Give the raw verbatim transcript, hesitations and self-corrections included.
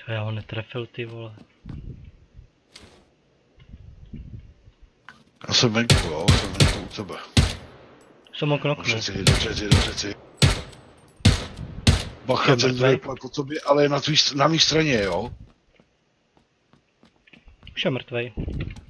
Já ho netrefil, ty vole. Já jsem venku, jo, jsem venku u tebe. Jsem ho knoknul. Dobře si, dobře si, dobře si. Bacha, ten druhý pole po tobě, ale je na, tvý, na mý straně, jo? Už je mrtvej.